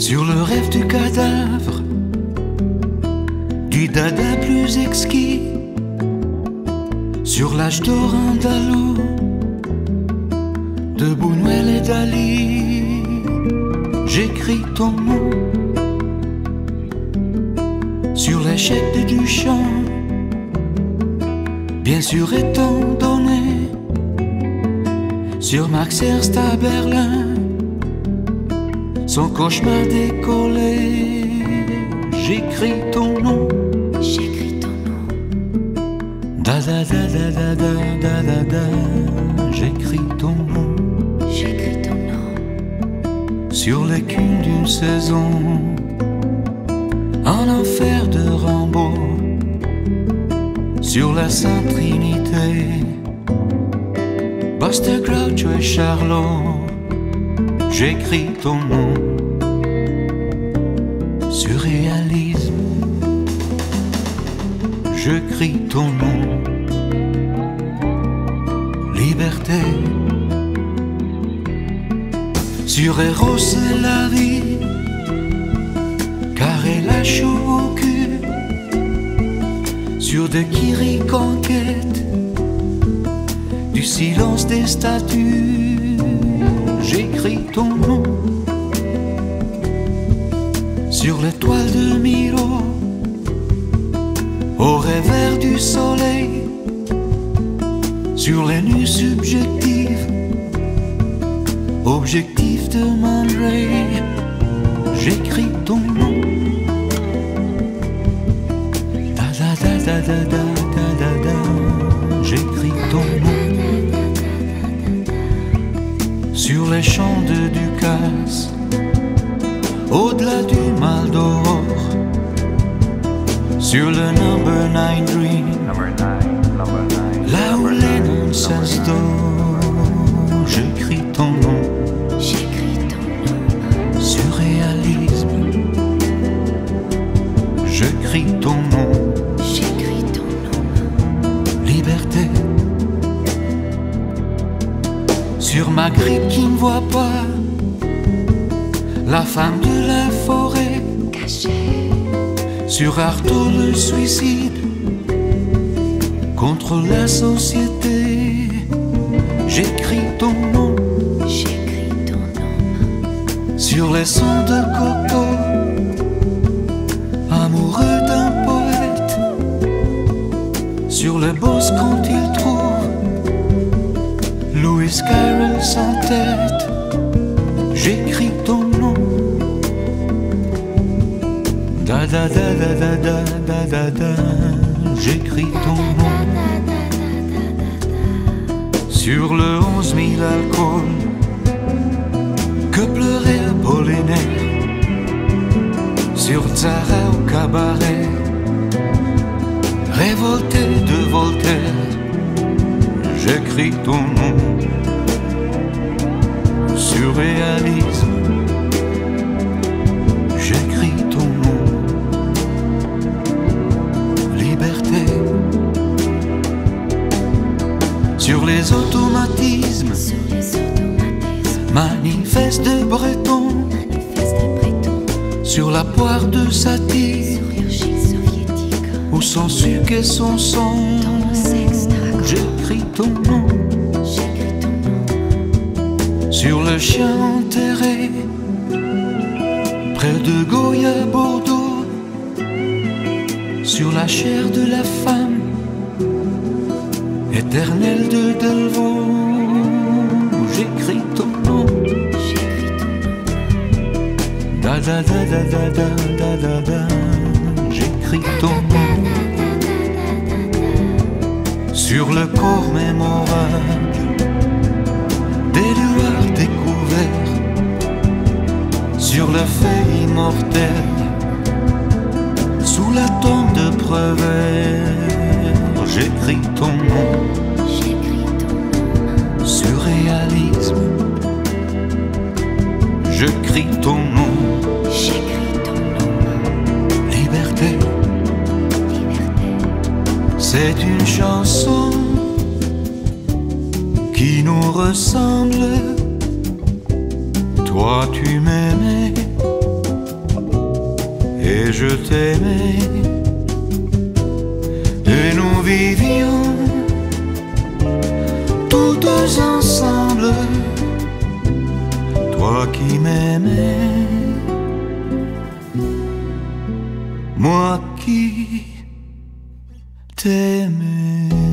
Sur le rêve du cadavre, du dada plus exquis, sur l'âge d'or andalou de Buñuel et Dali, j'écris ton nom sur l'échec de Duchamp, bien sûr étant donné sur Max Ernst à Berlin, son cauchemar décollé. J'écris ton nom, j'écris ton nom, da da da da da da da da da. J'écris ton nom, j'écris ton nom, sur l'écume d'une saison, en enfer de Rimbaud, sur la Sainte Trinité, Buster Groucho et Charlot. J'écris ton nom, surréalisme. Je crie ton nom, liberté. Sur Eros et la vie, car elle a chaud au cul. Sur de Kiri conquête, du silence des statues. J'écris ton nom sur l'étoile de Milo, au revers du soleil, sur les nuits subjectives, objectifs de Man Ray. J'écris ton nom, da da da da da da da da da. J'écris ton nom sur les champs de Ducasse, au-delà du Mal d'Or, sur le Number 9 Dream, là où les nonsense d'or. J'écris ton nom, j'écris ton nom, surréalisme. Je crie ton nom, j'écris ton nom, liberté. Sur Magritte qui ne voit pas, la femme de la forêt, caché, sur Artaud le suicide, contre la société. J'écris ton nom, j'écris ton nom, sur les sons de Coco, amoureux d'un poète, sur le boss quand il trouve Lewis Carroll sans tête. J'écris ton nom, da da da da da da da da da. J'écris ton nom sur le 11 000 alcool que pleurait Apollinaire, sur Zara au cabaret, révolté de Voltaire. J'écris ton nom, surréalisme. J'écris ton nom, liberté. Sur les automatismes, sur les automatismes, manifeste de Breton, manifeste de Breton, sur la poire de Satie, sur l'urgile soviétique, où son sucre et son sang. dans nos sexes dragons. J'écris ton nom, J'écris ton nom, sur le chien enterré, près de Goya, Bordeaux, sur la chair de la femme, éternelle de Delvaux. J'écris ton nom, j'écris ton nom, da da da da da da da da da. J'écris ton nom sur le corps mémorable des lueurs découverts, sur le fait immortel, sous la tombe de Prévert. J'écris ton nom, j'écris ton nom, surréalisme. Je crie ton nom, j'écris ton nom, liberté. liberté. C'est une chanson qui nous ressemble. Toi tu m'aimais et je t'aimais, et nous vivions toutes ensemble, toi qui m'aimais, moi qui t'aimais.